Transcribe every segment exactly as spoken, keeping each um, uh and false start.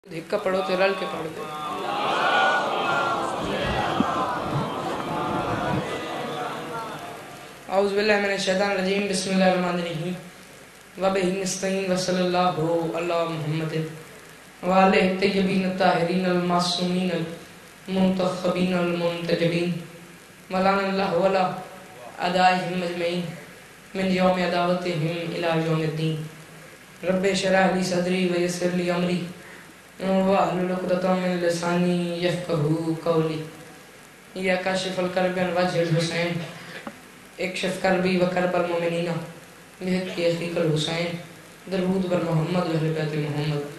دھکا پڑھو تو رل کے پڑھ دے. اعوذ باللہ من الشیطان الرجیم. بسم اللہ الرحمن الرحیم. وبہ نستعین وصلی اللہ علی محمد وآلہ الطیبین الطاہرین المعصومین المنتخبین المنتجبین ولعن اللہ ولا اعدائہم اجمعین من یوم عداوتہم الی یوم الدین. رب اشرح لی صدری ویسر لی امری واحلل عقدۃ من لسانی یفقہوا قولی. یا کاشف الکرب عن وجہ الحسین اکشف کربی و کرب المؤمنین بحق اخیک الحسین. درود بر محمد و اہل بیت محمد.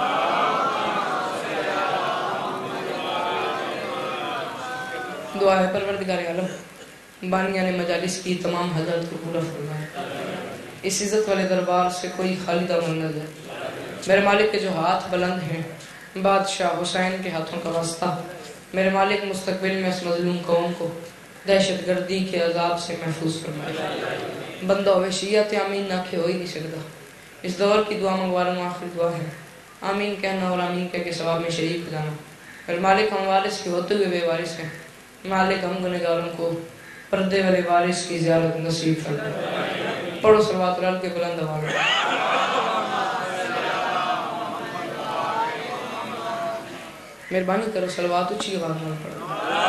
دعا ہے پروردگار عالم بانیان مجالس کی تمام حضرت کو پورا فرمائے. اس عزت والے دربار سے کوئی خالی دامن نہ جائے. میرے مالک کے جو ہاتھ بلند ہیں بادشاہ حسین کے ہاتھوں کا واسطہ، میرے مالک مستقبل میں اس مظلوم قوم کو دہشت گردی کے عذاب سے محفوظ فرمائے. بندہ ہوئے شیعت آمین نہ کہ ہو ہی نہیں سکتا. اس دور کی دعا منگوا رہا ہوں، آخری دعا ہے. آمین کہنا اور آمین کہہ کے ثواب میں شریک ہو جانا. میرے مالک ہم وارث کے ہوتے ہوئے بے وارث ہیں. مالک ہم گنہگاروں کو پردے والے وارث کی زیارت نصیب فرمائے. پڑھو صلوات رل کے بلند آواز میں. مہربانی کرو صلوات اچھی آواز میں پڑھو.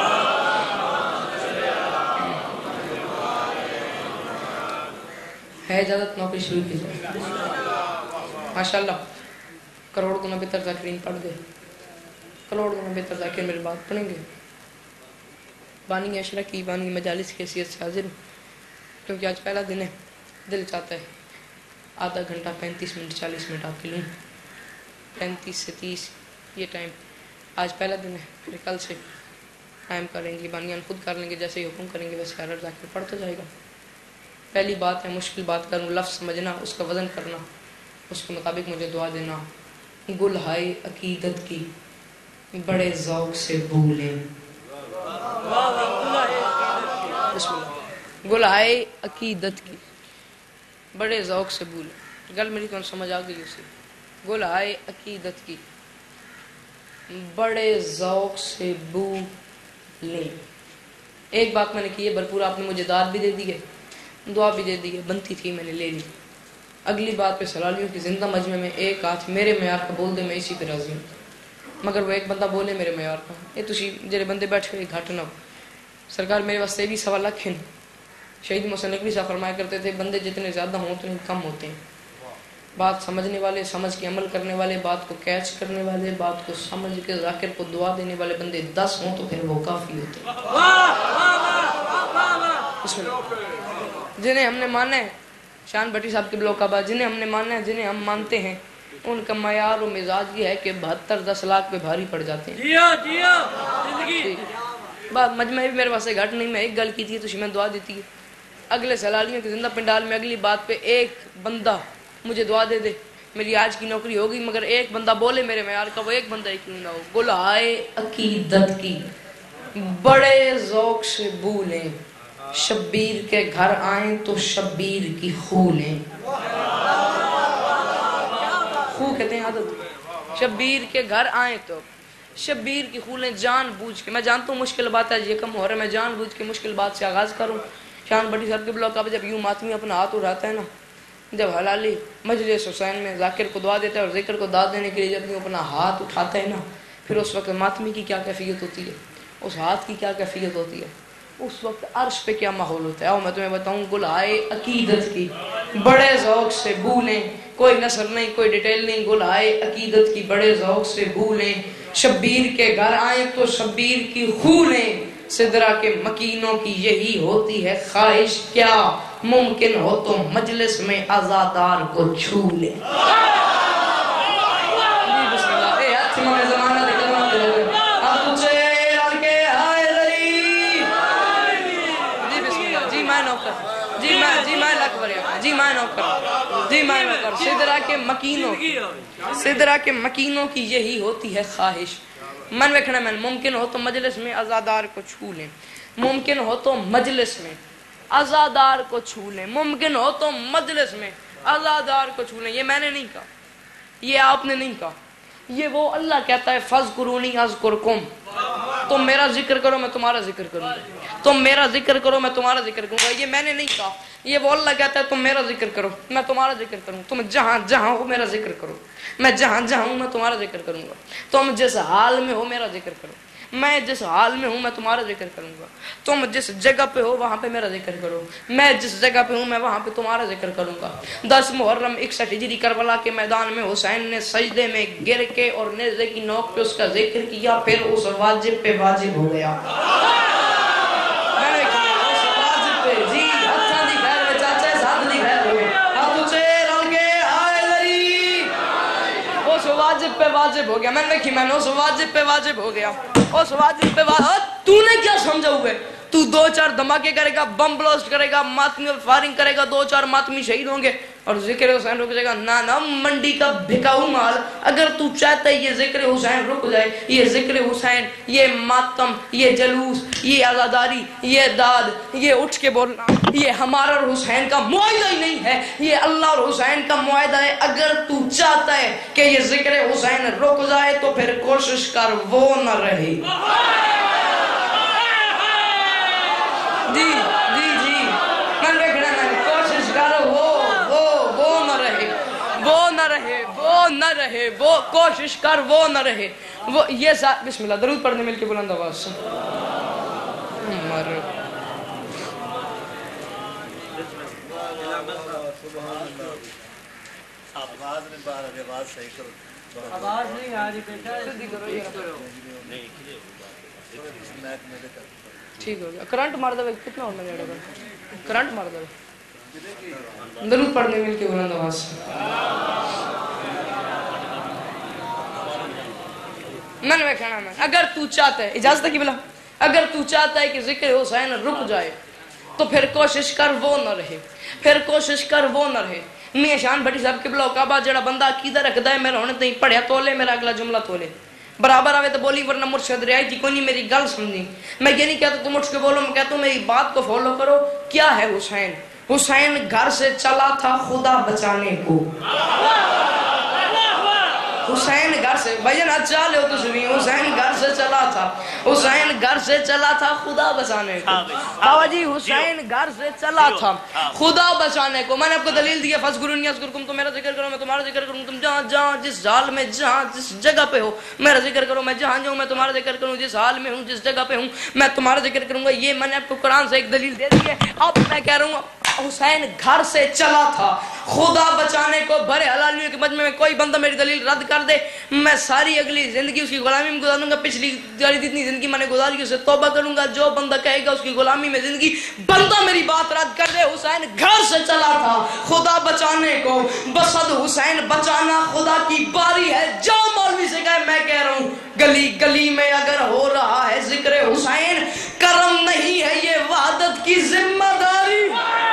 ہے اجازت نوکری شروع کی جائے. ماشاءاللہ کروڑ گنا بہتر ذاکرین پڑھ دے. کروڑ گنا بہتر ذاکر میری بات پڑھیں گے. بانی عشرہ کی بانی مجالس کی حیثیت سے حاضر ہوں کیونکہ آج پہلا دن ہے. دل چاہتا ہے آدھا گھنٹہ پینتیس منٹ چالیس منٹ آپ کے لوں. پینتیس سے تیس یہ ٹائم آج پہلا دن ہے. پھر کل سے ٹائم کریں گے، بانیان خود کر لیں گے، جیسے ہی حکم کریں گے ویسے ہر ذاکر پڑھتا جائے گا. پہلی بات ہے مشکل بات کروں، لفظ سمجھنا، اس کا وزن کرنا، اس کے مطابق مجھے دعا دینا. گل ہائے عقیدت کی بڑے ذوق سے بھولیں. بسم اللہ. گل ہائے عقیدت کی بڑے ذوق سے بھولیں. گل میری کون سمجھ آ گئی اسے. گل ہائے عقیدت کی بڑے ذوق سے بھولیں. ایک بات میں نے کی ہے بھرپور، آپ نے مجھے داد بھی دے دی ہے، دعا بھی دے دی ہے، بنتی تھی میں نے لے لی. اگلی بات پہ سلالیوں کی زندہ مجمع میں ایک آنکھ میرے معیار کا بول دے، میں اسی پہ راضی ہوں. مگر وہ ایک بندہ بولے میرے معیار کا، یہ تسی جڑے بندے بیٹھے ہوئے گھٹ نہ ہو. سرکار میرے واسطے بھی سوا لکھ ہیں. شہید محسن نقوی صاحب فرمایا کرتے تھے بندے جتنے زیادہ ہوں اتنے کم ہوتے ہیں. بات سمجھنے والے، سمجھ کے عمل کرنے والے، بات کو کیچ کرنے والے، بات کو سمجھ کے ذاکر کو دعا دینے والے بندے دس ہوں تو پھر وہ کافی ہوتے ہیں. جنہیں ہم نے مانا ہے شان بھٹی صاحب کے بلوک آباد، جنہیں ہم نے مانا ہے، جنہیں ہم مانتے ہیں، ان کا معیار و مزاج یہ ہے کہ بہتر دس لاکھ پہ بھاری پڑ جاتے ہیں. جیا جیا زندگی بات مجمع بھی میرے واسطے گھٹ نہیں. میں ایک گل کی تھی تو میں دعا دیتی ہے اگلے سلالیوں کے زندہ پنڈال میں اگلی بات پہ ایک بندہ مجھے دعا دے دے میری آج کی نوکری ہوگی. مگر ایک بندہ بولے میرے معیار کا، وہ ایک بندہ ہی کیوں نہ ہو. گل ہائے عقیدت کی بڑے ذوق سے بھولیں. شبیر کے گھر آئیں تو شبیر کی خو لیں. خو کہتے ہیں عادت. شبیر کے گھر آئیں تو شبیر کی خو لیں. جان بوجھ کے، میں جانتا ہوں مشکل بات ہے، یہ کم ہو رہا ہے، میں جان بوجھ کے مشکل بات سے آغاز کروں. شان بٹی صاحب کے بلاک اب جب یوں ماتمی اپنا ہاتھ اٹھاتا ہے نا، جب حلالی مجلس حسین میں ذاکر کو دعا دیتا ہے اور ذکر کو داد دینے کے لیے جب یوں اپنا ہاتھ اٹھاتا ہے نا، پھر اس وقت ماتمی کی کیا کیفیت ہوتی ہے، اس ہاتھ کی کیا کیفیت ہوتی ہے، اس وقت عرش پہ کیا ماحول ہوتا ہے. آؤ میں تمہیں بتاؤں. گل ہائے عقیدت کی بڑے ذوق سے بھولیں. کوئی نثر نہیں، کوئی ڈیٹیل نہیں. گل ہائے عقیدت کی بڑے ذوق سے بھولیں. شبیر کے گھر آئیں تو شبیر کی خو لیں. سدرا کے مکینوں کی یہی ہوتی ہے خواہش، کیا ممکن ہو تو مجلس میں عزادار کو چھو لیں. بسم اللہ. اے ہاتھ میں زمانہ نکلنا دے اب تجھے لڑ کے ہائے ذری. جی بسم اللہ. جی میں نوکر، جی میں جی میں لکھ بریا، جی میں نوکر، جی میں نوکر. سدرا کے مکینوں سدرا کے مکینوں کی یہی ہوتی ہے خواہش. من ویکھنا میں ممکن ہو تو مجلس میں عزادار کو چھو لیں. ممکن ہو تو مجلس میں عزادار کو چھو لیں. ممکن ہو تو مجلس میں عزادار کو چھو لیں. یہ میں نے نہیں کہا، یہ آپ نے نہیں کہا. یہ وہ اللہ کہتا ہے فَاذْكُرُونِي أَذْكُرْكُمْ، تم میرا ذکر کرو میں تمہارا ذکر کروں گا، تم میرا ذکر کرو میں تمہارا ذکر کروں گا. یہ میں نے نہیں کہا، یہ وہ اللہ کہتا ہے تم میرا ذکر کرو میں تمہارا ذکر کروں. تم جہاں جہاں ہو میرا ذکر کرو، میں جہاں جہاں ہوں میں تمہارا ذکر کروں گا. تم جس حال میں ہو میرا ذکر کرو، میں جس حال میں ہوں میں تمہارا ذکر کروں گا. تم جس جگہ پہ ہو وہاں پہ میرا ذکر کرو، میں جس جگہ پہ ہوں میں وہاں پہ تمہارا ذکر کروں گا. دس محرم اکسٹھ ہجری کربلا کے میدان میں حسین نے سجدے میں گر کے اور نیزے کی نوک پہ اس کا ذکر کیا، پھر اس واجب پہ واجب ہو گیا. اس واجب پہ جی ہتھاں دی خیر میں چاچا ساتھ دی خیر ہوئے ہاتھ اچھے رل کے آئے لری، اس واجب پہ واجب ہو گیا. میں نے دیکھی میں نے اس واجب پہ واجب ہو گیا. اس واجب پہ واجب تو نے کیا سمجھا ہوئے؟ تو دو چار دھماکے کرے گا، بم بلاسٹ کرے گا، ماتمی فائرنگ کرے گا، دو چار ماتمی شہید ہوں گے اور ذکر حسین رک جائے گا. نا نا منڈی کا بھکاؤ مال، اگر تو چاہتا ہے یہ ذکر حسین رک جائے، یہ ذکر حسین، یہ ماتم، یہ جلوس، یہ عزاداری، یہ داد، یہ اٹھ کے بولنا، یہ ہمارا اور حسین کا معاہدہ ہی نہیں ہے، یہ اللہ اور حسین کا معاہدہ ہے. اگر تو چاہتا ہے کہ یہ ذکر حسین رک جائے تو پھر کوشش کر وہ نہ رہے. جی جی جی میں دیکھنا میں کوشش کر وہ وہ وہ نہ رہے وہ نہ رہے وہ نہ رہے وہ کوشش کر وہ نہ رہے وہ. یہ ساتھ بسم اللہ درود پڑھنے مل کے بلند آواز سے. آواز نہیں آ رہی بیٹا، ٹھیک ہو گیا. کرنٹ مار دے کتنا ہونا ہے؟ کرنٹ مار دے. درود پڑھنے مل کے بلند آواز سے. میں نے کہنا میں اگر تو چاہتا ہے، اجازت ہے کہ بلا، اگر تو چاہتا ہے کہ ذکر حسین رک جائے تو پھر کوشش کر وہ نہ رہے، پھر کوشش کر وہ نہ رہے. میاں شان بھٹی صاحب قبلہ کعبہ جڑا بندہ عقیدہ رکھدا ہے میرا ہونے تئیں پڑھیا تولے میرا اگلا جملہ تولے برابر آوے تو بولی، ورنہ مرشد رعایت کی کوئی نہیں میری گل سمجھی. میں یہ نہیں کہتا تم اٹھ کے بولو، میں کہتا ہوں میری بات کو فالو کرو. کیا ہے حسین؟ حسین گھر سے چلا تھا خدا بچانے کو. حسین گھر سے بھائیان اچھا لے ہو تو سنی، حسین گھر سے چلا تھا، حسین گھر سے چلا تھا خدا بچانے کو. بابا جی حسین گھر سے چلا تھا خدا بچانے کو. میں نے آپ کو دلیل دی ہے فَاذْكُرُونِي أَذْكُرْكُمْ، تم میرا ذکر کرو میں تمہارا ذکر کروں. تم جہاں جہاں جس حال میں جہاں جس جگہ پہ ہو میرا ذکر کرو، میں جہاں جاؤں میں تمہارا ذکر کروں، جس حال میں ہوں جس جگہ پہ ہوں میں تمہارا ذکر کروں گا. یہ میں نے آپ کو قرآن سے ایک دلیل دے دی ہے. اب میں کہہ رہا ہوں حسین گھر سے چلا تھا خدا بچانے کو. بڑے حلالیوں کے مجمع میں کوئی بندہ میری دلیل رد کر دے، میں ساری اگلی زندگی اس کی غلامی میں گزاروں گا. پچھلی جتنی زندگی میں نے گزاری اسے توبہ کروں گا. جو بندہ کہے گا اس کی غلامی میں زندگی، بندہ میری بات رد کر دے. حسین گھر سے چلا تھا خدا بچانے کو، بسد حسین بچانا خدا کی باری ہے. جو مولوی سے کہے میں کہہ رہا ہوں گلی گلی میں اگر ہو رہا ہے ذکر حسین، کرم نہیں ہے یہ وحدت کی ذمہ داری.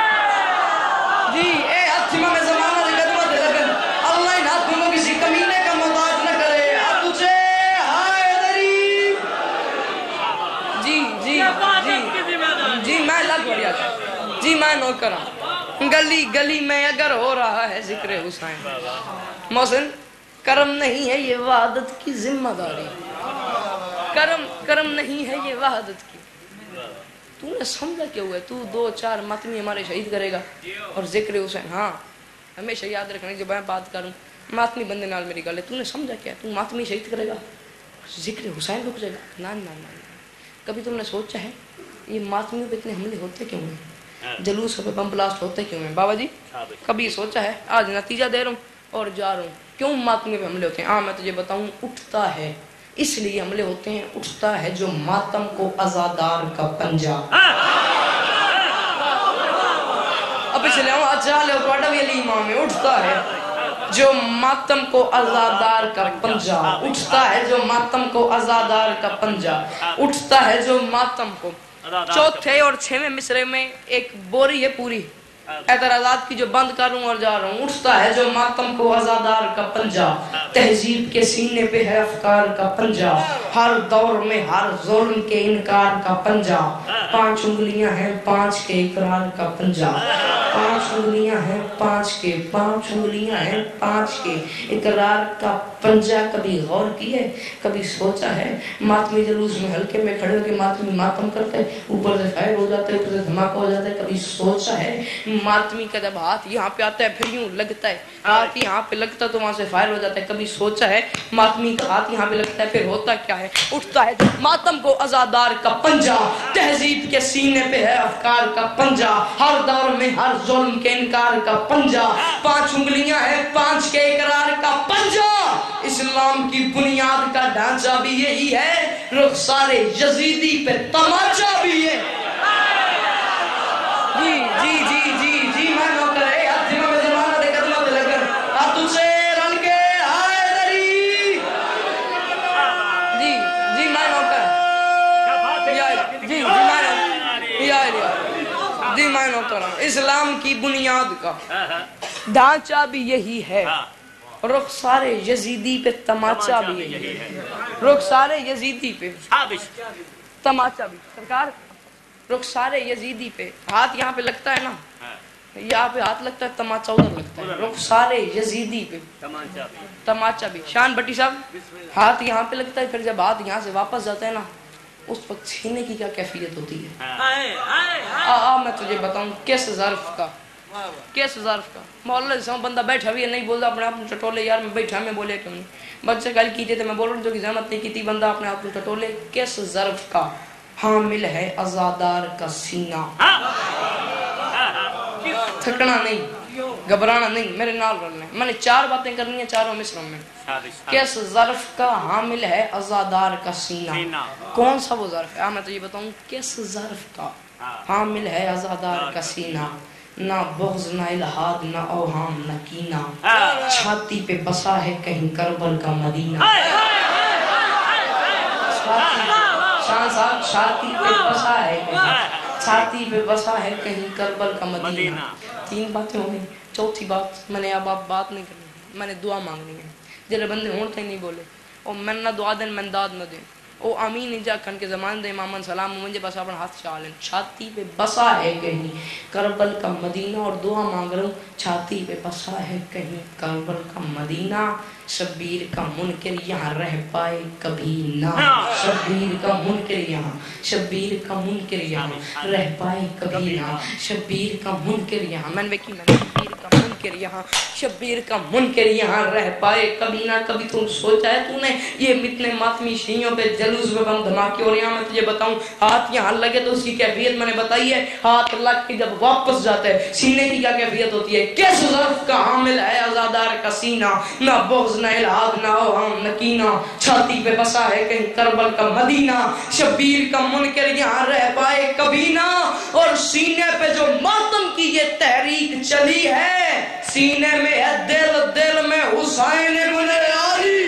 جی اے ہتھیمہ میں زمانہ دے خدمت دے لگن، اللہ ان ہاتھوں کو کسی کمینے کا محتاج نہ کرے. آپ تجھے ہائے دری. جی جی جی جی میں لگ بڑھیا تھا جی میں نوٹ کرا. گلی گلی میں اگر ہو رہا ہے ذکر حسین، محسن کرم نہیں ہے یہ وحدت کی ذمہ داری. کرم کرم نہیں ہے یہ وحدت کی. تو نے سمجھا کیا ہوا ہے؟ تو دو چار ماتمی ہمارے شہید کرے گا اور ذکر حسین. ہاں ہمیشہ یاد رکھنا جب میں بات کروں ماتمی بندے نال میری گل ہے. تو نے سمجھا کیا ہے؟ تو ماتمی شہید کرے گا ذکر حسین رک جائے گا؟ نا نا نا. کبھی تم نے سوچا ہے یہ ماتمیوں پہ اتنے حملے ہوتے کیوں ہیں؟ جلوس پہ بم بلاسٹ ہوتے کیوں ہیں؟ بابا جی کبھی سوچا ہے؟ آج نتیجہ دے رہا ہوں اور جا رہا ہوں. کیوں ماتمی پہ حملے ہوتے ہیں؟ ہاں میں تجھے بتاؤں. اٹھتا ہے اس لیے حملے ہوتے ہیں. اٹھتا ہے جو ماتم کو عزادار کا پنجہ. اب پچھلے ہوں اچھا لے اٹھواٹا بھی علی امام میں. اٹھتا ہے جو ماتم کو عزادار کا پنجہ. اٹھتا ہے جو ماتم کو عزادار کا پنجہ. اٹھتا ہے جو ماتم کو. چوتھے اور چھویں مصرے میں ایک بوری ہے پوری اعتراضات کی جو بند کروں اور جا رہا ہوں. اٹھتا ہے جو ماتم کو عزادار کا پنجہ، تہذیب کے سینے پہ ہے افکار کا پنجہ، ہر دور میں ہر ظلم کے انکار کا پنجہ، پانچ انگلیاں ہیں پانچ کے اقرار کا پنجہ. पांच उंगलियां हैं पांच के, पांच उंगलियां हैं पांच के। इकरार का पंजा कभी गौर की है, कभी सोचा है? मातमी जुलूस में हल्के में खड़े होकर मातमी मातम करते हैं, ऊपर से फायर हो जाते हैं, ऊपर से धमाका हो जाता है, कभी सोचा है? मातमी का जब हाथ यहाँ पे आता है फिर यूं लगता है, हाथ यहाँ पे लगता है तो वहां से फायर हो जाता है, कभी सोचा है? मातमी का हाथ यहाँ पे लगता है फिर होता क्या है? उठता है मातम को अजादार का पंजा, तहजीब के सीने पे है अफकार का पंजा, हर दौर में हर जुल्म के इनकार का पंजा। पांच उंगलियां हैं पांच के, इकरार का पंजा। इस्लाम की बुनियाद का ढांचा भी यही है, रुखसारे यजीदी पे तमाचा भी है। जी जी जी जी जी मैं नौकर है, हाथ जिम्मा में जमाना दे कदमों पे लगकर हाथ उसे रन के आए दरी। जी जी मैं नौकर जी जी मैं या जी मैं नौकर हूं। इस्लाम की बुनियाद का ढांचा भी यही है, रुखसारे यजीदी पे तमाचा भी यही है। रुखसारे यजीदी पे तमाचा भी, सरकार रुखसारे यजीदी पे हाथ यहाँ पे लगता है ना, यहाँ पे हाथ लगता है, तमाचा उधर लगता है। रुखसारे यजीदी पे तमाचा भी, तमाचा भी। शान भट्टी साहब, हाथ यहाँ पे लगता है, फिर जब हाथ यहाँ से वापस जाता है ना, उस वक्त छीने की क्या कैफियत होती है? आ, आ, मैं तुझे बताऊं किस ज़र्फ का, किस ज़र्फ का। मोहल्ले से बंदा बैठा भी है, नहीं बोलता अपने आप में टटोले, यार मैं बैठा मैं बोले क्यों नहीं? बच्चे कल कीजिए तो मैं बोल रहा हूँ जो कि जहमत नहीं की थी, बंदा अपने आप में टटोले। किस ज़र्फ का? हामिल है अज़ादार का सीना। थकना नहीं, घबराना नहीं, मेरे नाल रलना है। मैंने चार बातें करनी है चारों मिसरों में। किस ज़र्फ का हामिल है अज़ादार का सीना? कौन सा वो ज़र्फ है? मैं तो ये बताऊं किस ज़र्फ का हामिल है अज़ादार का सीना। ना बुग़्ज़ ना इल्हाद ना औहाम ना कीना, छाती पे बसा है कहीं करबल का मदीना। शान साहब, छाती पे बसा है कहीं, छाती पे बसा है कहीं करबल का मदीना। तीन बातें हो गई, चौथी बात मैंने अब आप बात नहीं करनी, मैंने दुआ मांगनी है। जरा बंदे होते नहीं बोले और मैं ना दुआ दें मैं दाद न दे ओ आमीन इंजा खन के ज़मान दे इमामन सलाम मुझे बस अपना हाथ चालें। छाती पे बसा है कहीं करबल का मदीना, और दुआ मांग रहा हूँ छाती पे बसा है कहीं करबल का मदीना। शब्बीर का मुनकर यहाँ रह पाए कभी ना, शब्बीर का मुनकर यहाँ, शब्बीर का मुनकर यहाँ रह पाए कभी ना, शब्बीर का मुनकर यहाँ। मैंने देखी मैंने शब्बीर का मुनकर यहाँ, शब्बीर का मुनकर यहाँ रह पाए कभी ना। कभी तुम सोचा है तूने ये इतने मातमी शीयों पे जलूस में बम धमाके हो रहे हैं? मैं तुझे बताऊं हाथ यहाँ लगे तो उसकी कैफियत मैंने बताई है। हाथ लग के जब वापस जाता है सीने की क्या कैफियत होती है? किस ज़र्फ का हामिल है अज़ादार का सीना? ना बुग़्ज़ ना इल्हाद ना औहाम ना कीना, छाती पे बसा है कहीं करबल का मदीना। शब्बीर का मुनकर यहाँ रह पाए कभी ना, और सीने पे जो मातम की ये तहरीक चली है, सीने में है दिल, दिल में हुसैन इब्न अली।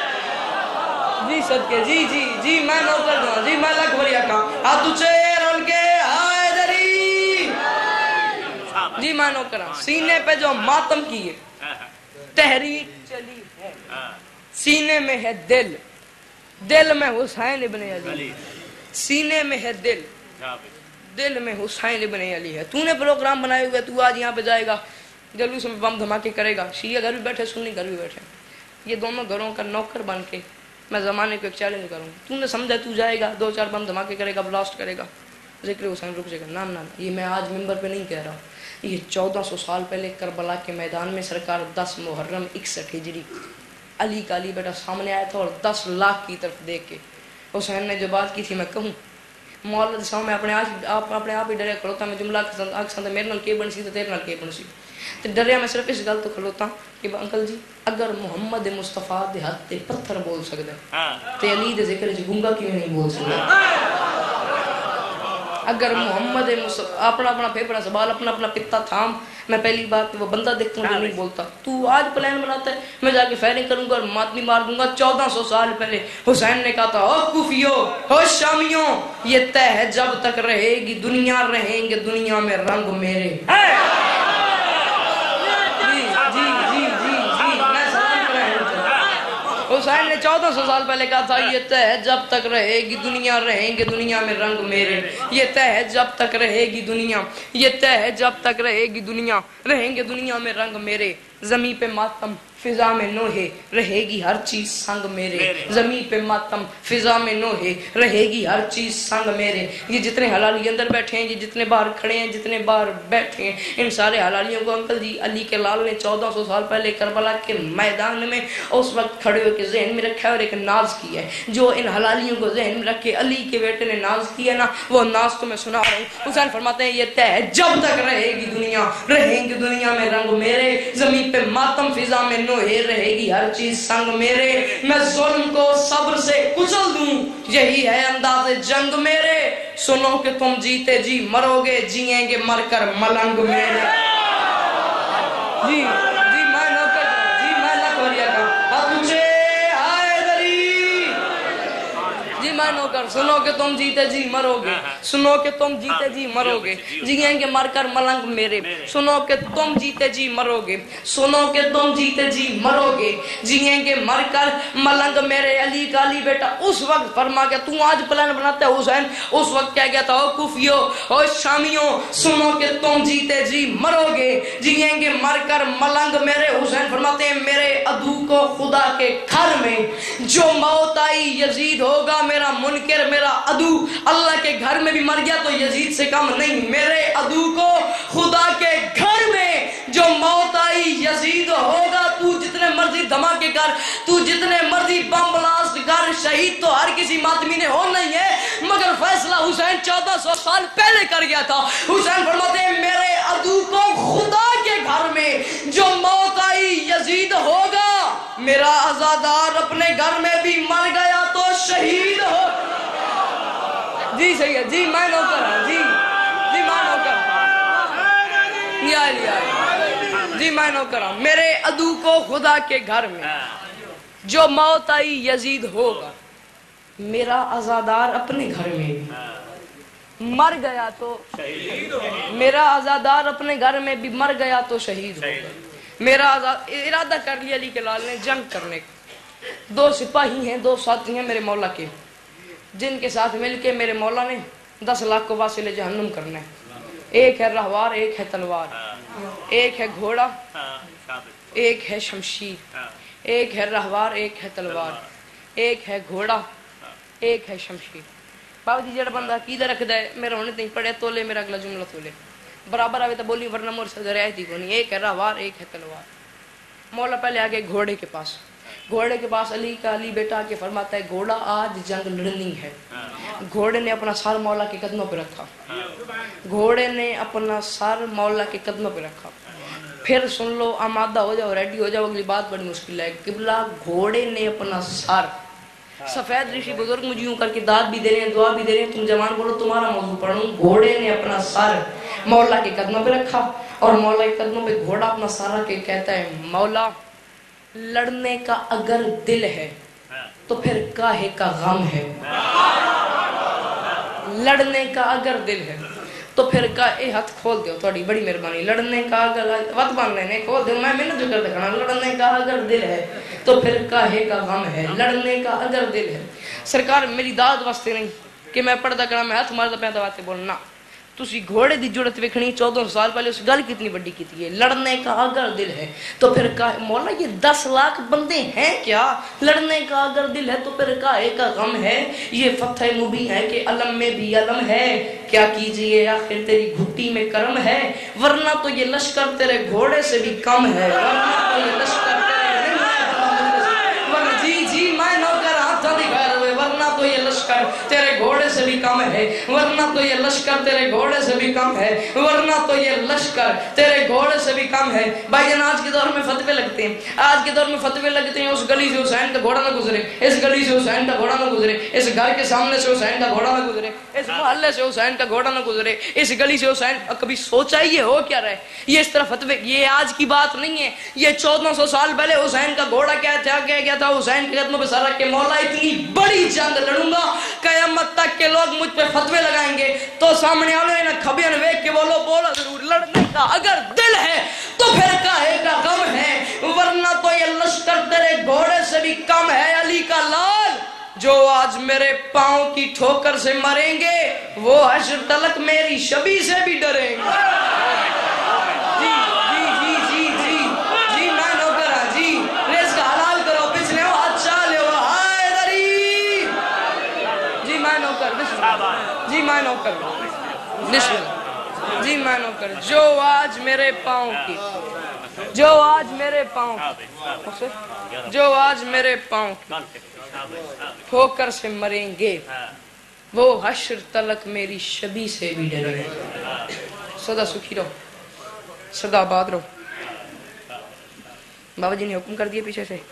जी सदके जी जी जी मैं नौकर दूँ जी, मैं लख वरिया का हाथ ऊंचे रल के आए दरी जी, मैं नौकर। सीने पे जो मातम की है तहरीक चली है, सीने में है दिल, दिल में हुसैन इब्न अली, सीने में है दिल, दिल में हुसैन इब्न अली है। तूने प्रोग्राम बनाए हुए, तू आज यहाँ पे जाएगा जलूस में बम धमाके करेगा, शिया घर भी बैठे सुन्नी घर भी बैठे, ये दोनों घरों का नौकर बन के मैं ज़माने को एक चैलेंज करूँ। तूने समझा तू जाएगा दो चार बम धमाके करेगा, ब्लास्ट करेगा, जिक्र हुसैन रुक जाएगा? ना ना, ये मैं आज मिंबर पे नहीं कह रहा, ये चौदह सौ साल पहले करबला के मैदान में सरकार दस मुहर्रम इकसठ हिजरी अली का अली बेटा सामने आया था, और दस लाख की तरफ देख के हुसैन ने जो बात की थी मैं कहूँ मौलद सामने अपने आज आप अपने आप ही डरे खड़ोता। मैं जुमला आखसा मेरे नाल के बन सी तो तेरे नाल के बन सी, तो डरिया मैं सिर्फ इस गल तो खड़ोता कि अंकल जी अगर मुहम्मद मुस्तफा दे हाथ ते पत्थर बोल सकदा ते अली दे जिक्र च गूंगा क्यों नहीं बोल सकदा? अगर मोहम्मद अपना अपना फेफड़ा संभाल, अपना अपना पित्ता थाम। मैं पहली बात वो बंदा देखता हूँ जो नहीं बोलता, तू आज प्लान बनाता है मैं जाके फायरिंग करूंगा और मातमी मार दूंगा। चौदह सौ साल पहले हुसैन ने कहा था ओ कुफियों हो शामियों, ये तय है जब तक रहेगी दुनिया रहेंगे दुनिया में रंग मेरे। जी जी जी जी जी मैं सलाम حسین نے چودہ سو سال پہلے کہا تھا یہ طے ہے جب تک رہے گی دنیا رہیں گے دنیا میں رنگ میرے، یہ طے ہے جب تک رہے گی دنیا، یہ طے ہے جب تک رہے گی دنیا رہیں گے دنیا میں رنگ میرے، زمین پہ ماتم فضا میں نوحے رہے گی ہر چیز سنگ میرے، زمین پہ ماتم فضا میں نوحے رہے گی ہر چیز سنگ میرے۔ یہ جتنے حلالی اندر بیٹھے ہیں، یہ جتنے باہر کھڑے ہیں، جتنے باہر بیٹھے ہیں، ان سارے حلالیوں کو انکل جی علی کے لال نے چودہ سو سال پہلے کربلا کے میدان میں اس وقت کھڑے ہو کے ذہن میں رکھا ہے اور ایک ناز کی ہے۔ جو ان حلالیوں کو ذہن میں رکھ کے علی کے بیٹے نے ناز کیا نا، وہ ناز تو میں سنا رہا ہوں۔ حسین فرماتے ہیں یہ طے ہے جب تک رہے گی دنیا رہیں گی دنیا میں رنگ میرے، زمین پہ ماتم فضا میں نوحے رہے گی ہر چیز سنگ میرے، میں ظلم کو صبر سے کچل دوں یہی ہے انداز جنگ میرے، سنو کہ تم جیتے جی مرو گے جیئیں گے مر کر ملنگ میرے۔ جی جی میں نوکر جی میں لکھوریا کا تجھے آئے دری جی میں نوکر، سنو کہ تم جیتے جی مرو گے، سنو کہ تم جیتے جی مرو گے جیئیں گے مر کر ملنگ میرے، سنو کہ تم جیتے جی مرو گے، سنو کہ تم جیتے جی مرو گے جیئیں گے مر کر ملنگ میرے۔ علی کا علی بیٹا اس وقت فرما گیا، تو آج پلان بناتا ہے حسین، اس وقت کیا گیا تھا، او کوفیوں او شامیوں سنو کہ تم جیتے جی مرو گے جیئیں گے مر کر ملنگ میرے۔ حسین فرماتے ہیں میرے عدو کو خدا کے گھر میں جو موت آئی یزید ہوگا میرا منکر، میرا عدو اللہ کے گھر میں بھی مر گیا تو یزید سے کم نہیں، میرے عدو کو خدا کے گھر میں جو موت آئی یزید ہوگا۔ تو جتنے مرضی دھماکے کر، تو جتنے مرضی بم بلاسٹ کر، شہید تو ہر کسی ماتمی نے ہونا ہی ہے، مگر فیصلہ حسین چودہ سو سال پہلے کر گیا تھا۔ حسین فرماتے ہیں میرے عدو کو خدا کے گھر میں جو موت آئی یزید ہوگا، میرا عزادار اپنے گھر میں بھی مر گیا تو شہید ہو۔ جی صحیح ہے، جی میں نوکر ہوں، جی جی میں نوکر ہوں، یا علی آئی جی میں نوکر ہوں، میرے عدو کو خدا کے گھر میں جو موت آئی یزید ہوگا، میرا عزادار اپنے گھر میں بھی مر گیا تو میرا عزادار اپنے گھر میں بھی مر گیا تو شہید ہوگا۔ میرا ارادہ کر لیا علی کے لال نے جنگ کرنے کا، دو سپاہی ہیں، دو ساتھی ہیں میرے مولا کے، جن کے ساتھ مل کے میرے مولا نے دس لاکھ کو واصل جہنم کرنا ہے۔ ایک ہے رہوار، ایک ہے تلوار، ایک ہے گھوڑا، ایک ہے شمشیر، ایک ہے رہوار، ایک ہے تلوار، ایک ہے گھوڑا، ایک ہے شمشیر۔ بابا جی جڑا بندہ عقیدہ رکھدا ہے میرا ہونے نہیں پڑھے تو لے میرا اگلا جملہ تو لے برابر آوے تو بولی ورنہ مور سے رعایت ہی کونی۔ ایک ہے رہوار، ایک ہے تلوار۔ مولا پہلے آگے گھوڑے کے پاس، گھوڑے کے پاس علی کا علی بیٹا کے فرماتا ہے گھوڑا آج جنگ لڑنی ہے۔ گھوڑے نے اپنا سر مولا کے قدموں پہ رکھا، گھوڑے نے اپنا سر مولا کے قدموں پہ رکھا۔ پھر سن لو، آمادہ ہو جاؤ، ریڈی ہو جاؤ، اگلی بات بڑی مشکل ہے۔ قبلہ گھوڑے نے اپنا سر، سفید رشی بزرگ مجھے یوں کر کے داد بھی دے رہے ہیں، دعا بھی دے رہے ہیں، تم جوان بولو تمہارا موضوع پڑھوں۔ گھوڑے نے اپنا سر مولا کے قدموں پہ رکھا اور مولا کے قدموں پہ گھوڑا اپنا سر رکھ کے کہتا ہے مولا لڑنے کا اگر دل ہے تو پھر کاہے کا غم ہے، لڑنے کا اگر دل ہے تو پھر کا اے ہاتھ کھول دیو، تھوڑی بڑی مہربانی، لڑنے کا اگر وقت بن لینے کھول دیو، میں محنت جو کر دکھانا، لڑنے کا اگر دل ہے تو پھر کاہے کا غم ہے، لڑنے کا اگر دل ہے۔ سرکار میری داد واسطے نہیں کہ میں پردہ کرا میں ہاتھ ماردا پیا دواتے بولنا، تسی گھوڑے دی جرت ویکھنی چودہ سال پہلے اس گل کتنی بڑی کیتی ہے، لڑنے کا اگر دل ہے تو پھر کا مولا یہ دس لاکھ بندے ہیں کیا، لڑنے کا اگر دل ہے تو پھر کاہے کا غم ہے، یہ فتح مبین ہے کہ علم میں بھی علم ہے، کیا کیجئے آخر تیری گھٹی میں کرم ہے، ورنہ تو یہ لشکر تیرے گھوڑے سے بھی کم ہے، ورنہ تو یہ لشکر تیرے ورنہ جی جی میں نوکر ہاتھ دکھا رہے ورنہ تو یہ لشکر تیرے گھوڑے سے بھی کم ہے، ورنہ تو یہ لشکر تیرے گھوڑے سے بھی کم ہے، ورنہ تو یہ لشکر تیرے گھوڑے سے بھی کم ہے۔ بھائی جان آج کے دور میں فتوے لگتے ہیں، آج کے دور میں فتوے لگتے ہیں، اس گلی سے حسین کا گھوڑا نہ گزرے، اس گلی سے حسین کا گھوڑا نہ گزرے، اس گھر کے سامنے سے حسین کا گھوڑا نہ گزرے، اس محلے سے حسین کا گھوڑا نہ گزرے، اس گلی سے حسین، کبھی سوچا ہی یہ ہو کیا رہے، یہ اس طرح فتوے، یہ آج کی بات نہیں ہے، یہ چودہ سو سال پہلے حسین کا گھوڑا کیا تھا، کیا گیا تھا، حسین کے قدموں پہ سر رکھ کے مولا اتنی بڑی جنگ لڑوں گا قیامت تک کے لوگ مجھ پہ فتوے لگائیں گے تو سامنے والے نہ کھبیاں ویکھ کے بولو بولا ضرور، لڑنے کا اگر دل ہے تو پھر کاہے کا غم ہے، ورنہ تو یہ لشکر تیرے گھوڑے سے بھی کم ہے علی کا لال، جو آج میرے پاؤں کی ٹھوکر سے مریں گے وہ حشر تلک میری شبی سے بھی ڈریں گے۔ جی جی جی جی جی جی میں نوکر ہاں جی، رزق حلال کرو، پچھلے ہو اچھا لے ہو ہائے دری۔ جی میں نوکر، بسم اللہ جی میں نوکر، بسم اللہ جی میں نوکر، جو آج میرے پاؤں کی جو آج میرے پاؤں کی جو آج میرے پاؤں کی ٹھوکر سے مریں گے وہ حشر تلک میری شبی سے بھی ڈریں گے۔ سدا سکھی رہو، سدا آباد رہو۔ بابا جی نے حکم کر دیا پیچھے سے،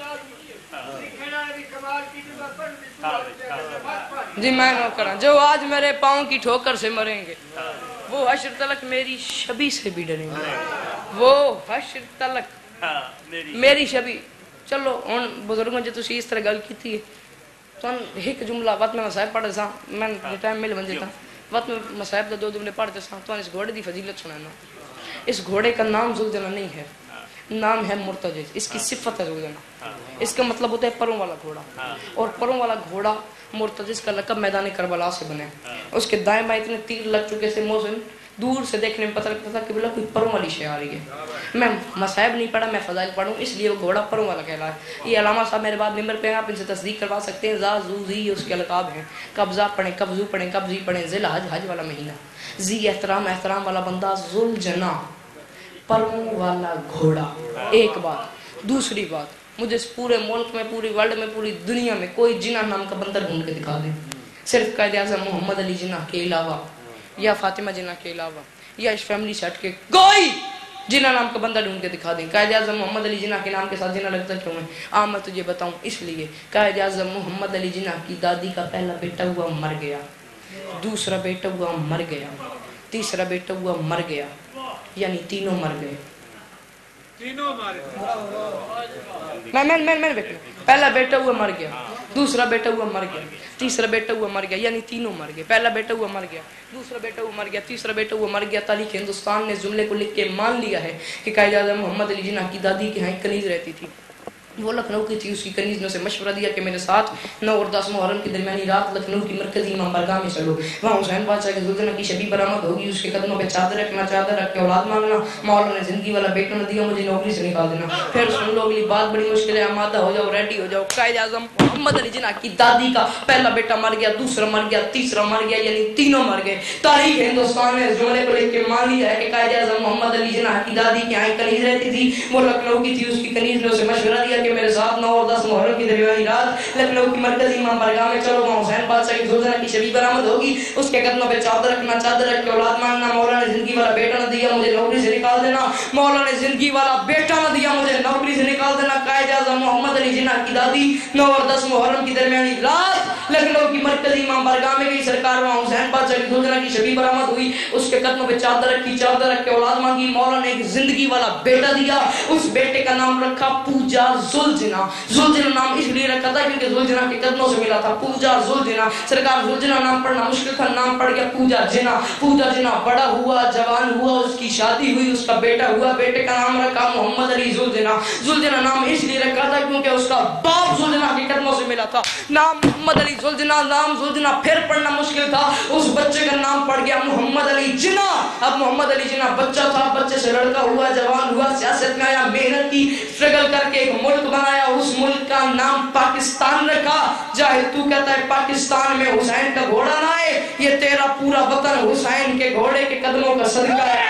جی میں نوکر، جو آج میرے پاؤں کی ٹھوکر سے مریں گے وہ حشر تلک میری شبی سے بھی ڈریں گے، وہ حشر تلک میری شبی۔ چلو ہن بزرگوں جو تسی اس طرح گل کیتی ہے تو ایک جملہ وقت میں مسائب پڑھ سا، میں ٹائم مل بن جاتا وقت میں مسائب دا دو جملے پڑھ سا تو اس گھوڑے دی فضیلت سنانا۔ اس گھوڑے کا نام ذوالجناح نہیں ہے، نام ہے مرتجز، اس کی صفت ہے ذوالجناح، اس کا مطلب ہوتا ہے پروں والا گھوڑا، اور پروں والا گھوڑا مرتجز کا لقب میدان کربلا سے بنے۔ اس کے دائیں بائیں اتنے تیر لگ چکے سے موزن دور سے دیکھنے میں پتہ لگتا تھا کہ بلا کوئی پروں والی شے آ رہی ہے۔ میں مصائب نہیں پڑھا، میں فضائل پڑھوں، اس لیے وہ گھوڑا پروں والا کہلا ہے۔ یہ علامہ صاحب میرے بعد ممبر پہ ہیں، آپ ان سے تصدیق کروا سکتے ہیں۔ زا زو زی اس کے القاب ہیں، قبضہ پڑھیں، قبضو پڑھیں، قبضی پڑھیں، ذل حج حج والا مہینہ، زی احترام احترام والا بندہ، ذوالجناح پروں والا گھوڑا۔ ایک بات، دوسری بات، مجھے اس پورے ملک میں، پوری ورلڈ میں، پوری دنیا میں کوئی جناح نام کا بندہ ڈھونڈ کے دکھا دیں، صرف قائد اعظم محمد علی جناح کے علاوہ یا فاطمہ جناح کے علاوہ یا اس فیملی سے ہٹ کے کوئی جناح نام کا بندہ ڈھونڈ کے دکھا دیں۔ قائد اعظم محمد علی جناح کے نام کے ساتھ جناح لگتا کیوں ہے؟ آ میں تجھے بتاؤں، اس لیے قائد اعظم محمد علی جناح کی دادی کا پہلا بیٹا ہوا مر گیا، دوسرا بیٹا ہوا مر گیا، تیسرا بیٹا ہوا مر گیا، یعنی تینوں مر گئے۔ میں میں میں میں بیٹا پہلا بیٹا ہوا مر گیا، دوسرا بیٹا ہوا مر گیا، تیسرا بیٹا ہوا مر گیا، یعنی تینوں مر گئے۔ پہلا بیٹا ہوا مر گیا، دوسرا بیٹا ہوا مر گیا، تیسرا بیٹا ہوا مر گیا۔ تاریخ ہندوستان نے جملے کو لکھ کے مان لیا ہے کہ قائد اعظم محمد علی جناح کی دادی کے ہاں ایک کنیز رہتی تھی، وہ لکھنؤ کی تھی۔ اس کی کنیز نے اسے مشورہ دیا کہ میرے ساتھ نو اور دس محرم کی درمیانی رات لکھنؤ کی مرکزی امام بارگاہ میں چلو، وہاں حسین بادشاہ کے ذوالجناح کی شبی برآمد ہوگی، اس کے قدموں پہ چادر رکھنا، چادر رکھ کے اولاد مانگنا، مولا نے زندگی والا بیٹا نہ دیا، مجھے نوکری سے نکال دینا۔ پھر سن لو اگلی بات بڑی مشکل ہے، آمادہ ہو جاؤ، ریڈی ہو جاؤ۔ قائد اعظم محمد علی جناح کی دادی کا پہلا بیٹا مر گیا، دوسرا مر گیا، تیسرا مر گیا، یعنی تینوں مر گئے۔ تاریخ ہندوستان نے اس جملے کو لکھ کے مان لیا ہے کہ قائد اعظم محمد علی جناح کی دادی کی آنکھ کنیز رہتی تھی، وہ لکھنؤ کی تھی۔ اس کی کنیز نے اسے مشورہ دیا کہ میرے ساتھ نو اور دس محرم کی درمیانی رات لکھنؤ کی مرکزی امام بارگاہ میں چلو، وہاں حسین بادشاہ کی ذوالجناح کی شبی برآمد ہوگی، اس کے قدموں پہ چادر رکھنا، چادر رکھ کے اولاد مانگنا، مولا نے زندگی والا بیٹا نہ دیا، مجھے نوکری سے نکال دینا، مولا نے زندگی والا بیٹا نہ دیا، مجھے نوکری سے نکال دینا۔ قائد اعظم محمد علی جناح کی دادی نو اور دس محرم کی درمیانی رات لکھنؤ کی مرکزی امام بارگاہ میں گئی سرکار، وہاں حسین بادشاہ کی ذوالجناح کی شبی برآمد ہوئی، اس کے قدموں پہ چادر رکھی، چادر رکھ کے اولاد مانگی، مولا نے ایک زندگی والا بیٹا دیا، اس بیٹے کا نام رکھا پوجا ذوالجناح۔ ذوالجناح نام اس لیے رکھا تھا کیونکہ ذوالجناح کے قدموں سے ملا تھا، پوجا ذوالجناح۔ سرکار ذوالجناح نام پڑھنا مشکل تھا، نام پڑھ گیا پوجا جناح۔ پوجا جناح بڑا ہوا، جوان ہوا، اس کی شادی ہوئی، اس کا بیٹا ہوا، بیٹے کا نام رکھا محمد علی ذوالجناح۔ ذوالجناح نام اس لیے رکھا تھا کیونکہ اس کا باپ ذوالجناح کے قدموں سے ملا تھا، نام محمد علی ذوالجناح۔ نام ذوالجناح پھر پڑھنا مشکل تھا، اس بچے کا نام پڑ گیا محمد علی جناح۔ اب محمد علی جناح بچہ تھا، بچے سے لڑکا ہوا، جوان ہوا، سیاست میں آیا، محنت کی، اسٹرگل کر کے ایک ملک بنایا، اس ملک کا نام پاکستان رکھا۔ چاہے تو کہتا ہے پاکستان میں حسین کا گھوڑا نہ آئے، یہ تیرا پورا وطن حسین کے گھوڑے کے قدموں کا صدقہ ہے۔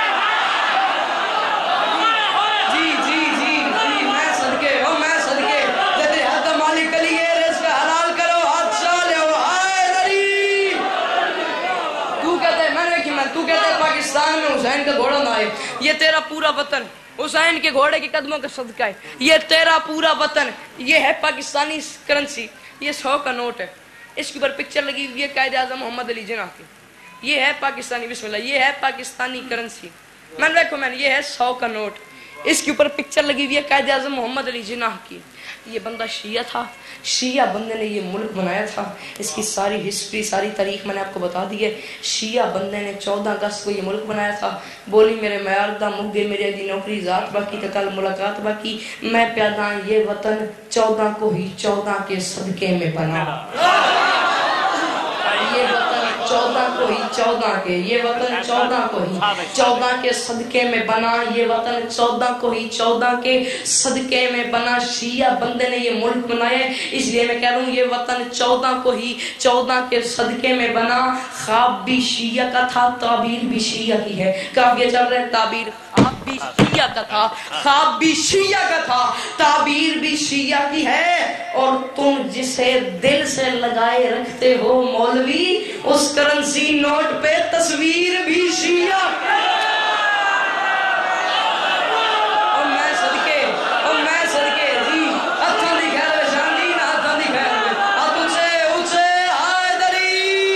جی جی جی جی میں صدقے ہوں، میں صدقے جدے حد مالک علی ہے، رزق حلال کرو، اچھا لے ہو آئے دری۔ تو کہتا ہے میں نے کہ میں تو کہتا ہے پاکستان میں حسین کا گھوڑا نہ آئے، یہ تیرا پورا وطن حسین کے گھوڑے کے قدموں کا صدقہ ہے، یہ تیرا پورا وطن۔ یہ ہے پاکستانی کرنسی، یہ سو کا نوٹ ہے، اس کے اوپر پکچر لگی ہوئی ہے قائد اعظم محمد علی جناح کی۔ یہ ہے پاکستانی، بسم اللہ، یہ ہے پاکستانی کرنسی۔ میں دیکھو میں یہ ہے سو کا نوٹ، اس کے اوپر پکچر لگی ہوئی ہے قائد اعظم محمد علی جناح کی۔ یہ بندہ شیعہ تھا، شیعہ بندے نے یہ ملک بنایا تھا. اس کی ساری ہسٹری ساری تاریخ میں نے آپ کو بتا دی ہے. شیعہ بندے نے چودہ اگست کو یہ ملک بنایا تھا. بولی میرے میاردہ مگے میرے دی نوکری ذات باقی تو کل ملاقات باقی. میں پیدا یہ وطن چودہ کو ہی چودہ کے صدقے میں بنا. یہ وطن چودہ کو ہی چودہ کے یہ وطن چودہ کو ہی چودہ کے صدقے میں بنا. یہ وطن چودہ کو ہی چودہ کے صدقے میں بنا. شیعہ بندے نے یہ ملک بنایا ہے، اس لیے میں کہہ رہا ہوں یہ وطن چودہ کو ہی چودہ کے صدقے میں بنا. خواب بھی شیعہ کا تھا، تعبیر بھی شیعہ کی ہے. کافی چل رہا ہے تعبیر. خواب بھی شیعہ کا تھا، خواب بھی شیعہ کا تھا، تعبیر بھی شیعہ کی ہے. اور تم جسے دل سے لگائے رکھتے ہو مولوی، اس کرنسی نوٹ پہ تصویر بھی شیعہ. اور میں صدقے اور میں صدقے جی ہاتھوں دی خیر شاندی نہ ہاتھوں دی خیر ہاتھ اونچے اونچے حیدری.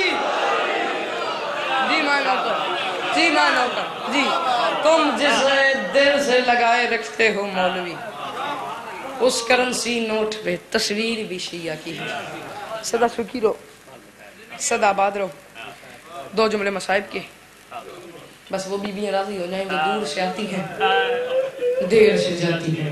جی میں نوکر جی میں نوکر جی. تم جسے دل سے لگائے رکھتے ہو مولوی، اس کرنسی نوٹ پہ تصویر بھی شیعہ کی ہے. سدا سکھی رہو، سدا آباد رہو. دو جملے مصائب کے، بس وہ بیویاں راضی ہو جائیں گے. دور سے آتی ہیں دیر سے جاتی ہیں.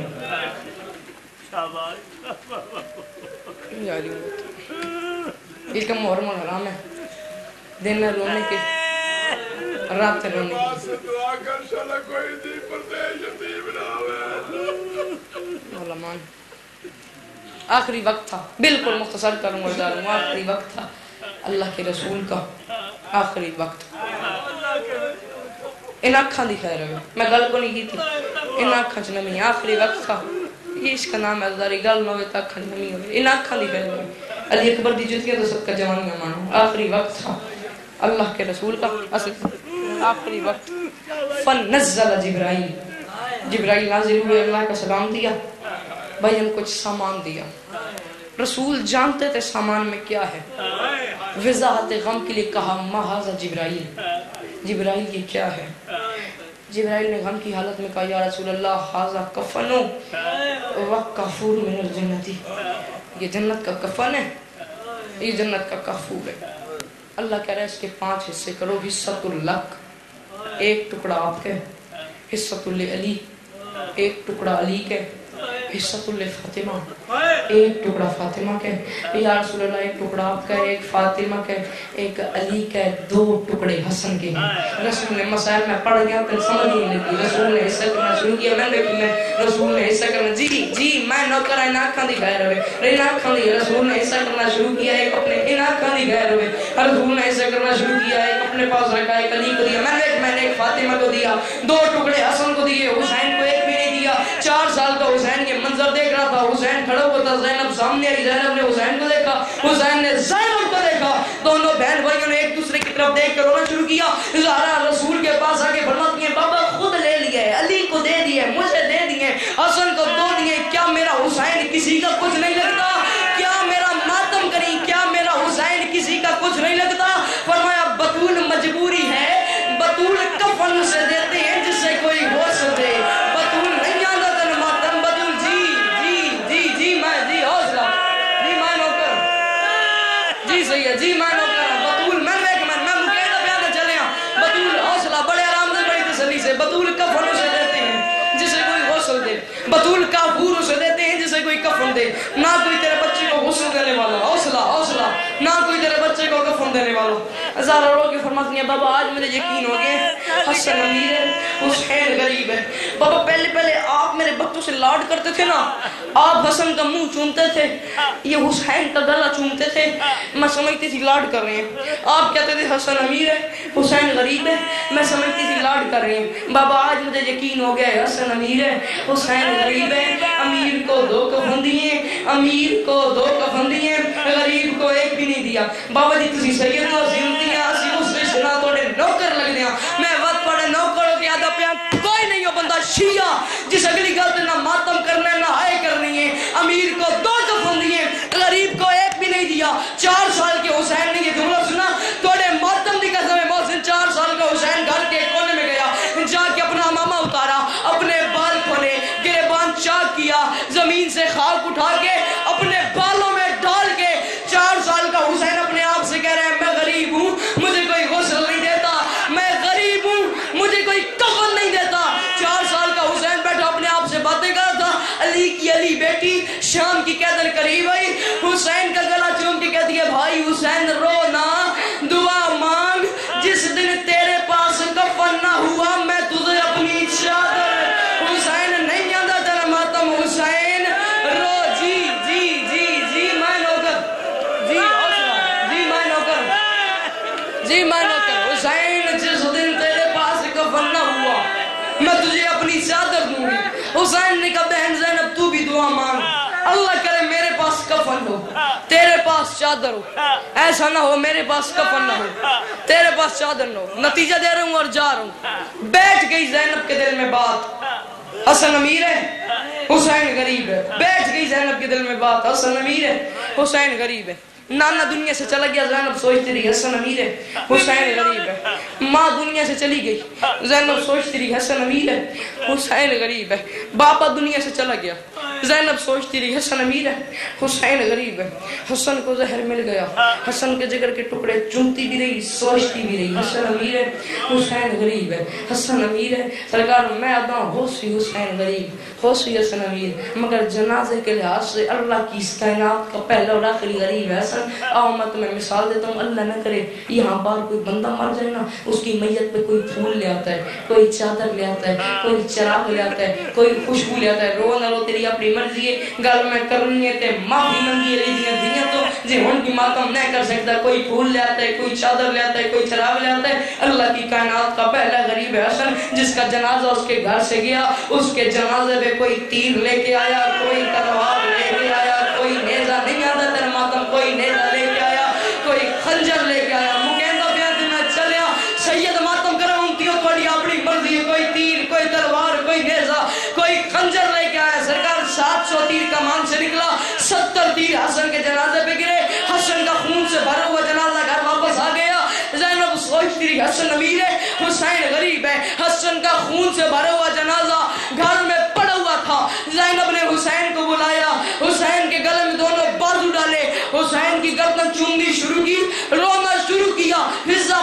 اس کا محرم الحرام ہے، دن میں رونے کے رات رونے کی. علمان آخری وقت تھا، بالکل مختصر کروں گا. آخری وقت تھا اللہ کے رسول کا، آخری وقت. ان آنکھاں دی خیر ہے، میں گل کو نہیں کی تھی. ان آنکھاں چ نمی آخری وقت تھا. یہ اس کا نام ہے ازداری. گل نہ ہوئے تو آنکھاں نمی ہوئے. ان آنکھاں دی خیر ہے. علی اکبر دی جوتیاں تو سب کا جوانیاں مانو. آخری وقت تھا اللہ کے رسول کا، اصل آخری وقت. فنزل جبرائیل، جبرائیل نازل ہوئے، اللہ کا سلام دیا. بھائی ہم کچھ سامان دیا. رسول جانتے تھے سامان میں کیا ہے. وضاحت غم کے لیے کہا ما ھذا جبرائیل، جبرائیل یہ کیا ہے. جبرائیل نے غم کی حالت میں کہا یا رسول اللہ ھذا کفن و کفور من الجنتی، یہ جنت کا کفن ہے، یہ جنت کا کفور ہے. اللہ کہہ رہا ہے اس کے پانچ حصے کرو. حصۃ الک، ایک ٹکڑا آپ کے. حصۃ علی، ایک ٹکڑا علی کے. حصۃ فاطمہ، ایک ٹکڑا فاطمہ کے. یا رسول اللہ ایک ٹکڑا آپ کا، ایک فاطمہ کے، ایک علی کے، دو ٹکڑے حسن کے ہیں. رسول نے مسائل میں پڑھ گیا تو سمجھ نہیں لگی. رسول نے حصہ کرنا شروع کیا. میں دیکھی میں رسول نے حصہ کرنا جی جی میں نوکر ان آنکھاں دی خیر ہوئے. ان آنکھاں دی رسول نے حصہ کرنا شروع کیا. ایک اپنے ان آنکھاں دی خیر ہوئے. رسول نے حصہ کرنا شروع کیا. ایک اپنے پاس رکھا، ایک علی کو دیا. میں نے میں نے ایک فاطمہ کو دیا. دو ٹکڑے حسن کو دیے. حسین کو ایک بھی نہیں دیا. چار سال کا حسین یہ منظر دیکھ رہا تھا. حسین کھڑا ہوا تھا، زینب سامنے آئی. زینب نے حسین کو دیکھا، حسین نے زینب کو دیکھا. دونوں بہن بھائیوں نے ایک دوسرے کی طرف دیکھ کر رونا شروع کیا. زہرا رسول کے پاس آ کے فرماتی ہیں بابا خود لے لیے، علی کو دے دیے، مجھے دے دیے، حسن کو دو دیے. کیا میرا حسین کسی کا کچھ نہیں لگتا؟ کیا میرا ماتم کری؟ کیا میرا حسین کسی کا کچھ نہیں لگتا؟ فرمایا بطول مجبوری ہے، بطول کفن سے دیتے ہیں جسے کوئی ہوش دے. بطول نہیں آتا تن ماتم. بطول جی جی جی جی میں جی حوصلہ جی میں نوکر جی صحیح ہے جی میں نوکر. بطول میں میں میں مکیدہ بیان چلے ہاں. بطول حوصلہ بڑے آرام سے، بڑی تسلی سے. بطول کفن اسے دیتے ہیں جسے کوئی غسل دے. بطول کافور اسے دیتے ہیں جسے کوئی کفن دے. نہ کوئی تیرے بچے کو غسل دینے والا، حوصلہ حوصلہ، نہ کوئی تیرے بچے کو کفن دینے والا. ہزاروں لوگ کی فرماتی ہیں بابا آج مجھے یقین ہو گیا حسن امیر ہے، حسین غریب ہے. بابا پہلے پہلے آپ میرے بچوں سے لاڈ کرتے تھے نا، آپ حسن کا منہ چومتے تھے، یہ حسین کا گلا چومتے تھے. میں سمجھتی تھی لاڈ کر رہے ہیں. آپ کہتے تھے حسن امیر ہے، حسین غریب ہے، میں سمجھتی تھی لاڈ کر رہے ہیں. بابا آج مجھے یقین ہو گیا ہے حسن امیر ہے، حسین غریب ہے. امیر کو دو کفن دیے، امیر کو دو کفن دیے، غریب کو ایک بھی نہیں دیا. بابا جی تسی سید نو زندگیاں اسی اس رشتہ توڑے نوکر لگ دیا. میں وقت پڑے نوکروں کی عادت پہ کوئی نہیں ہو بندہ شیعہ جس اگلی گل نہ ماتم کرنا نہ ہائے کرنی ہے. امیر کو دو کفن دیے، غریب کو ایک بھی نہیں دیا. چار سال کے حسین نے یہ جملہ سنا، توڑے ماتم دی قسم ہے محسن. چار سال کا حسین گھر کے کونے میں گیا، جا کے اپنا امامہ اتارا، اپنے بال کھولے، گریبان چاک کیا، زمین سے خاک اٹھا کے جی مانو کر حسین جس دن تیرے پاس کفن نہ ہوا میں تجھے اپنی چادر دوں گی. حسین نے کہا بہن زینب تو بھی دعا مانگ, اللہ کرے میرے پاس کفن ہو تیرے پاس چادر ہو, ایسا نہ ہو میرے پاس کفن نہ ہو تیرے پاس چادر نہ ہو. نتیجہ دے رہا ہوں اور جا رہا ہوں. بیٹھ گئی زینب کے دل میں بات, حسن امیر ہے حسین غریب ہے. بیٹھ گئی زینب کے دل میں بات, حسن امیر ہے حسین غریب ہے. نانا دنیا سے چلا گیا, زینب سوچتی رہی حسن امیر ہے حسین غریب ہے. ماں دنیا سے چلی گئی, زینب سوچتی رہی حسن امیر ہے حسین غریب ہے. باپا دنیا سے چلا گیا, زینب سوچتی رہی حسن امیر ہے حسین غریب ہے. حسن کو زہر مل گیا, حسن کے جگر کے ٹکڑے چومتی بھی رہی سوچتی بھی رہی حسن امیر ہے حسین غریب ہے حسن امیر ہے. سرکار میں ادا ہوسی حسین غریب ہوسی حسن امیر, مگر جنازے کے لحاظ سے اللہ کی اس کائنات کا پہلا اور آخری غریب ہے حسن. آؤ میں تمہیں مثال دیتا ہوں, اللہ نہ کرے یہاں بار کوئی بندہ مر جائے نا, اس کی میت پہ کوئی پھول لے آتا ہے, کوئی چادر لے آتا ہے, کوئی چراغ لے آتا ہے, کوئی خوشبو لے آتا ہے. رو نہ رو تیری اپنی مرضی ہے, گل میں کرنی ہے تے معافی منگی ہے دیاں دیاں تو جی ہن کی ماتم نہ کر سکتا. کوئی پھول لے آتا ہے, کوئی چادر لے آتا ہے, کوئی چراغ لے آتا ہے. اللہ کی کائنات کا پہلا غریب ہے حسن, جس کا جنازہ اس کے گھر سے گیا, اس کے جنازے پہ کوئی تیر لے کے آیا, کوئی تلوار لے کے آیا, کوئی نیزہ نہیں آتا تیرے ماتم, کوئی نیزہ لے کے آیا, کوئی خنجر لے کے آیا. مکیندہ بیان میں چلیا سید ماتم کرا امتیوں تھوڑی اپنی مرضی ہے, کوئی تیر, کوئی تلوار, کوئی نیزہ, کوئی خنجر لے کے آیا. سرکار سات سو تیر کمان سے نکلا, ستر تیر حسن کے جنازے پہ گرے, حسن کا خون سے بھرا ہوا جنازہ گھر واپس آ گیا. زینب سوچتی رہی حسن امیر ہے حسین غریب ہے. حسن کا خون سے بھرا ہوا جنازہ گھر میں پڑا ہوا تھا. زینب نے حسین کو بلایا, حسین کے گلے میں دونوں بازو ڈالے, حسین کی گردن چومنی شروع کی, رونا شروع کیا. حصہ